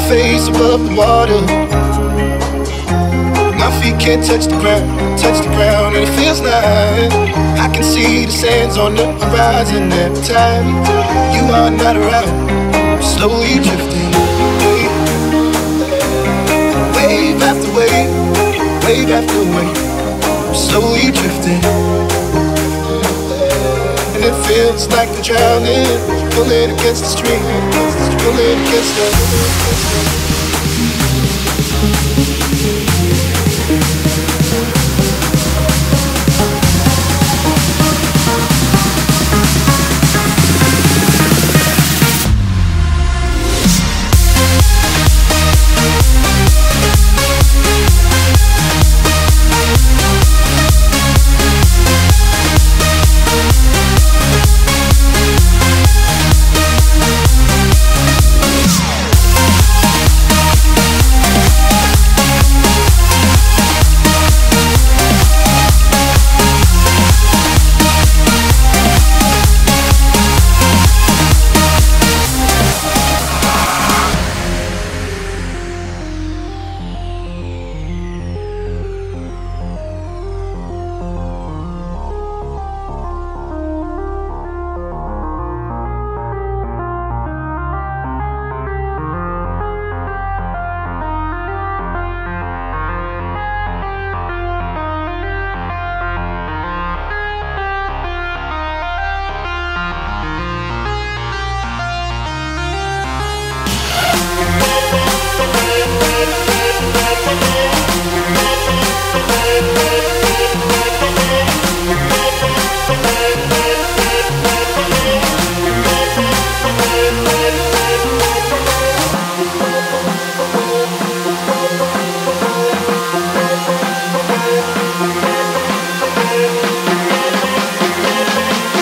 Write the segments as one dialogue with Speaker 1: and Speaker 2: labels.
Speaker 1: face above the water. My feet can't touch the ground, and it feels like I can see the sands on the horizon every time you are not around. Slowly drifting, wave after wave, wave after wave. Slowly drifting, and it feels like I'm drowning, pulling against the stream, pulling against the.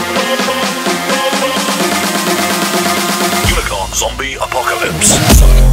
Speaker 2: Zombie Apocalypse.